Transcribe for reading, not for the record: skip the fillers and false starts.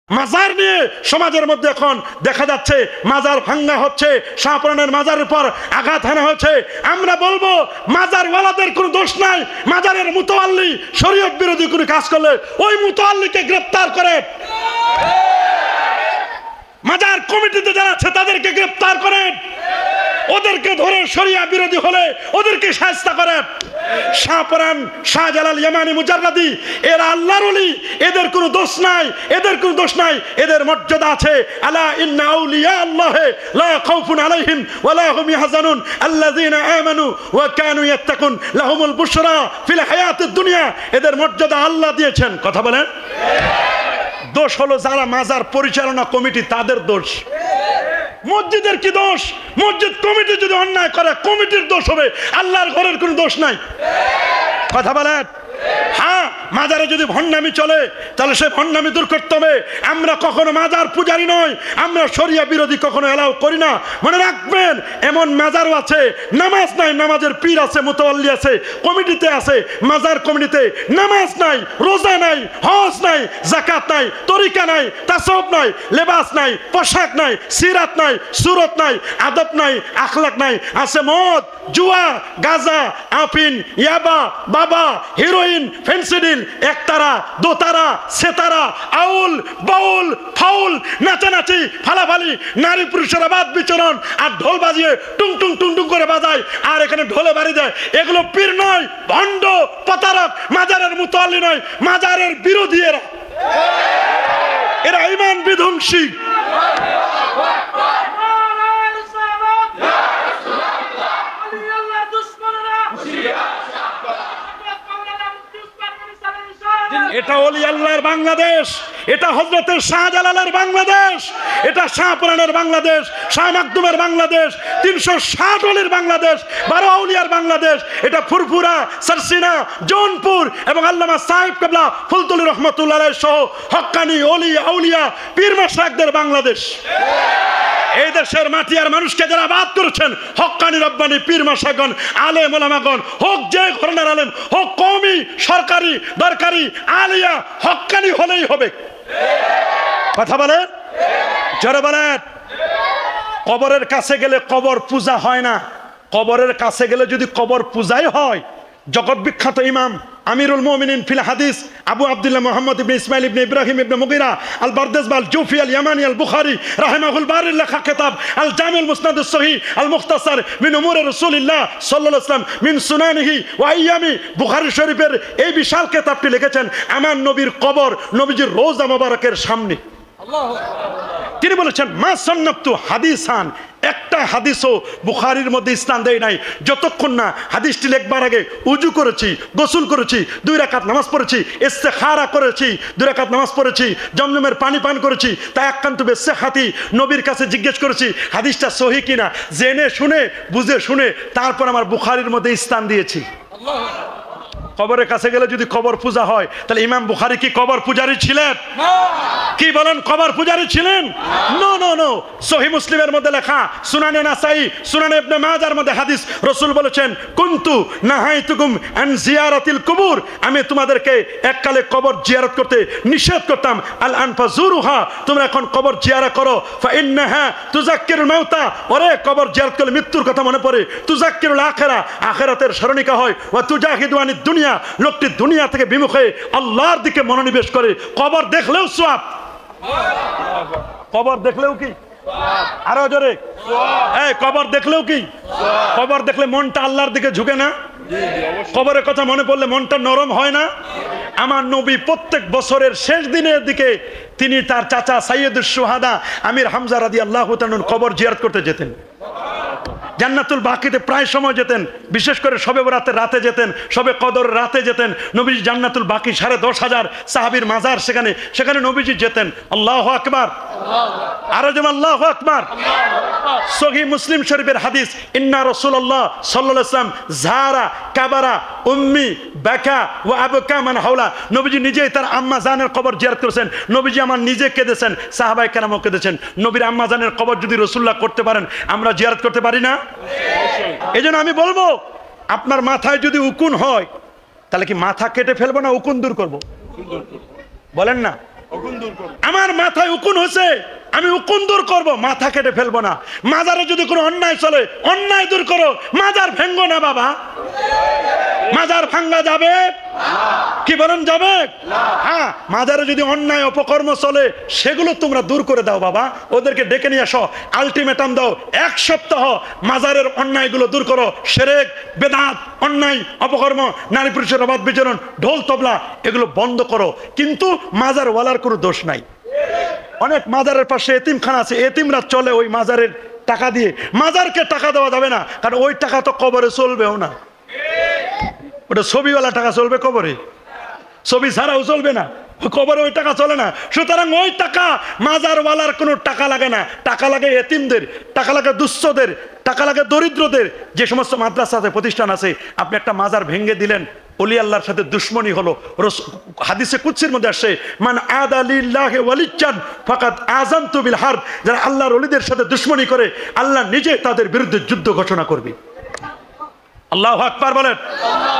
মাজার নিয়ে সমাজের মধ্যে এখন দেখা যাচ্ছে মাজার ভাঙ্গা হচ্ছে, শাহপুরানের মাজারের উপর আঘাত হানা হচ্ছে। আমরা বলবো মাজারওয়ালাদের কোনো দোষ নাই। মাজারের মুতাওয়াল্লি শরীয়ত বিরোধী কোনো কাজ করলে ওই মুতাওয়াল্লিকে গ্রেফতার করে, মাজার কমিটিতে যারা আছে তাদেরকে গ্রেফতার করেন, ওদেরকে ধরে শরিয়া বিরোধী হলে ওদেরকে শায়েস্তা করেন। শাহপুরান, শাহজালাল, ইয়ামানি, মুজাররাদি এরা আল্লাহর ওলি, এদের কোনো দোষ নাই, এদের কোনো দোষ নাই, এদের মর্যাদা আছে। আলা ইন্না আউলিয়া আল্লাহি লা খাউফুন আলাইহিম ওয়া লা হুম ইয়াহজানুন আল্লাযীনা আমানু ওয়া কানু ইয়াত্তাকুন লাহুমুল বুশরা ফিল হায়াতিদ দুনিয়া। এদের মর্যাদা আল্লাহ দিয়েছেন। কথা বলেন। দোষ হলো যারা মাজার পরিচালনা কমিটি, তাদের দোষ। মসজিদের কি দোষ? মসজিদ কমিটি যদি অন্যায় করে কমিটির দোষ হবে, আল্লাহর ঘরের কোনো দোষ নাই। কথা বলেন। হ্যাঁ, মাজারে যদি ভণ্ডামি চলে তাহলে সে ভণ্ডামি দূর করতে হবে। আমরা কখনো মাজার পূজারি নয়, আমরা শরিয়া বিরোধী কখনো এলাও করি না। মনে রাখবেন, এমন মাজারও আছে নামাজ নাই, নামাজের পীর আছে, মুতাওয়াল্লি আছে, কমিটিতে আছে, মাজার কমিটিতে নামাজ নাই, রোজা নাই, হজ নাই, যাকাত নাই, তরিকা নাই, তাসাউফ নাই, লেবাস নাই, পোশাক নাই, সিরাত নাই, সুরত নাই, আদব নাই, আখলাক নাই। আছে মদ, জুয়া, গাঁজা, আফিন, ইয়াবা, বাবা, হিরোইন, ফেন্সিডিল, একতারা, দোতারা, সেতারা, আউল, বাউল, ফাউল, নাচানাচি, ফালাফালি, নারী পুরুষের বাদ বিচরণ, আর ঢোল বাজিয়ে টুং টুং টুং টুং করে বাজায়, আর এখানে ঢোলে বাড়ি দেয়। এগুলো পীর নয়, ভণ্ড, প্রতারক, মাজারের মুতাওয়াল্লি নয়, মাজারের বিরোধী এরা। এরা ঈমান বিধ্বংসী। এটা ওলি আল্লাহর বাংলাদেশ, এটা হযরতের শাহজালালের বাংলাদেশ, এটা শাহপুরানের বাংলাদেশ, শাহ মাকদুমের বাংলাদেশ, 360 ওলির বাংলাদেশ, 12 আউলিয়ার বাংলাদেশ। এটা ফুরফুরা, সরসিনা, জৌনপুর এবং আল্লামা সাহেব কেবলা ফুলতুলি রহমতুল্লাহ আলাইহি সহ হক্কানি ওলি আউলিয়া পীর মাশায়েখদের বাংলাদেশ। এই দেশের মাটি আর মানুষকে যারা বাদ করেছেন, হক্কানি রব্বানি পীর মাশায়েখগণ, আলেম ওলামাগণ, হোক যে ঘরানার আলেম, হোক কওমি, সরকারি, দরকারি, আলিয়া, হক্কানি হলেই হবে। কথা বলেন, জোরে বলেন। কবরের কাছে গেলে কবর পূজা হয় না। কবরের কাছে গেলে যদি কবর পূজাই হয়, জগৎ বিখ্যাত ইমাম আমিরুল মুমিনিন ফিল হাদিস আবু আব্দুল্লাহ মুহাম্মদ ইবনে ইসমাইল ইবনে ইব্রাহিম ইবনে মুগিরা আল বারদাজবা আল জুফি আল ইয়ামানি আল বুখারী রাহিমাহুল বারির লেখা কিতাব আল জামিউল মুসনাদুস সহিহ আল মুখতাসার মিন উমুরি রাসূলিল্লাহ সাল্লাল্লাহু আলাইহি ওয়াসাল্লাম মিন সুনানিহি ওয়া আইয়ামি, বুখারী শরীফের এই বিশাল কিতাবটি লিখেছেন আমার নবীর কবর, নবীজির রওজা মোবারকের সামনে। তিনি বলেছেন মা সান্নাতু হাদিসান, একটা হাদিসও বুখারীর মধ্যে স্থান দেয় নাই যতক্ষণ না হাদিসটি লেখবার আগে উজু করেছি, গোসল করেছি, 2 রাকাত নামাজ পড়েছি, ইস্তেখারা করেছি, 2 রাকাত নামাজ পড়েছি, জমজমের পানি পান করেছি, তা একান্ত বিসহাতি নবীর কাছে জিজ্ঞেস করেছি হাদিসটা সহিহ কিনা, জেনে শুনে বুঝে শুনে তারপর আমার বুখারীর মধ্যে স্থান দিয়েছি। কবরের কাছে গেলে যদি কবর পূজা হয়, তাহলে ইমাম বুখারী কি কবর পূজারী ছিলেন? কি বলেন, কবর পূজারী ছিলেন? No no no. সহিহ মুসলিমের মধ্যে লেখা, সুনানে নাসাই, সুনানে ইবনে মাজার মধ্যে হাদিস, রাসূল বলেছেন কুনতু নাহাইতুকুম আন জিয়ারাতিল কুবুর, আমি তোমাদেরকে এককালে কবর জিয়ারত করতে নিষেধ করতাম। আল আন ফাজুরুহা, তোমরা এখন কবর জিয়ারত করো। ফা ইন্নাহা তুযাক্কিরুল মাউতা, ওরে কবর জিয়ারত করলে মৃত্যুর কথা মনে পড়ে। তুযাক্কিরুল আখিরা, আখিরাতের স্মরণিকা হয়। ওয়া তুজাহিদু আনিদ দুনিয়া, লোকটি দুনিয়া থেকে বিমুখ হয়ে আল্লাহর দিকে মনোনিবেশ করে। কবর দেখলেও সওয়াব, কবর দেখলেও কি, আরো জোরে, এই কবর দেখলেও কি, কবর দেখলে মনটা আল্লাহর দিকে ঝুঁকে না? কবরের কথা মনে পড়লে মনটা নরম হয় না? আমার নবী প্রত্যেক বছরের শেষ দিনের দিকে তিনি তার চাচা সাইয়্যিদুশ শুহাদা আমির হামজা রাদিয়াল্লাহু তাআলা কবর জিয়ারত করতে যেতেন। জান্নাতুল বাকিতে প্রায় সময় যেতেন, বিশেষ করে শবে বরাতের রাতে যেতেন, শবে কদর রাতে যেতেন। নবীজি জান্নাতুল বাকি 10,500 সাহাবীর মাজার, সেখানে সেখানে নবীজি যেতেন। আল্লাহু আকবার, আরো যেমন আল্লাহু আকবার। সহিহ মুসলিম শরীফের হাদিস, ইন্না রাসূলুল্লাহ সাল্লাল্লাহু আলাইহি ওয়াসাল্লাম যারা কাবারা উম্মি বাকা ওয়া আবকা মান হাওলা, নবীজি নিজেই তার আম্মা জানের কবর জিয়ারত করেছেন। নবীজি আমার নিজে কেঁদেছেন, সাহাবায়ে কেরামও কেঁদেছেন। নবীর আম্মা জানের কবর যদি রাসূলুল্লাহ করতে পারেন, আমরা জিয়ারত করতে পারি না? এজন্য আমি বলবো, আপনার মাথায় যদি উকুন হয় তাহলে কি মাথা কেটে ফেলবো না উকুন দূর করব? বলেন না। আমার মাথায় উকুন হয়েছে, আমি উকুন দূর করবো, মাথা কেটে ফেলবো না। মাজারে যদি কোনো অন্যায় চলে, অন্যায় দূর করো, মাজার ভেঙ্গো না বাবা। মাজার ভাঙ্গা যাবে কি বলেন? যাবে? হ্যাঁ, মাজারে যদি অন্যায় অপকর্ম চলে সেগুলো তোমরা দূর করে দাও বাবা, ওদেরকে ডেকে নিয়ে আসো, আলটিমেটাম দাও, 1 সপ্তাহ মাজারের অন্যায়গুলো দূর করো। শিরক, বেদাত, অন্যায় অপকর্ম, নারী পুরুষের অবাধ বিচরণ, ঢোল তবলা, এগুলো বন্ধ করো। কিন্তু মাজারওয়ালার কোনো দোষ নাই। অনেক মাজারের পাশে এতিমখানা আছে, এতিমরা চলে ওই মাজারের টাকা দিয়ে। মাজারকে টাকা দেওয়া যাবে না, কারণ ওই টাকা তো কবরে চলবেও না। ওটা ছবিওয়ালা টাকা চলবে কবরে, ছবি ছাড়াও চলবে না, কবরে ওই টাকা চলে না। সুতরাং ওই টাকা মাজারওয়ালার কোনো টাকা লাগে না। টাকা লাগে এতিমদের, টাকা লাগে দুঃস্থদের, টাকা লাগে দরিদ্রদের। যে সমস্ত মাদ্রাসা আছে, প্রতিষ্ঠান আছে, আপনি একটা মাজার ভেঙে দিলেন, ওলি আল্লাহর সাথে দুশ্মনী হলো। হাদিসে কুদসির মধ্যে আসছে, মান আদা লিল্লাহি ওয়ালিয়ান ফাকাদ আযানতু বিল হারব। যারা আল্লাহর ওলিদের সাথে দুশ্মনী করে, আল্লাহ নিজে তাদের বিরুদ্ধে যুদ্ধ ঘোষণা করবে। আল্লাহু আকবার বলেন।